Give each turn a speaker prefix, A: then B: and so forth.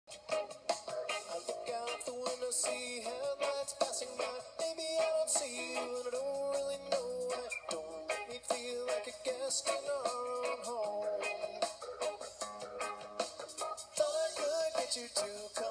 A: I look out the window, see headlights passing by. Maybe I don't see you and I don't really know why. Don't make me feel like a guest in our own home. Thought I could get you to come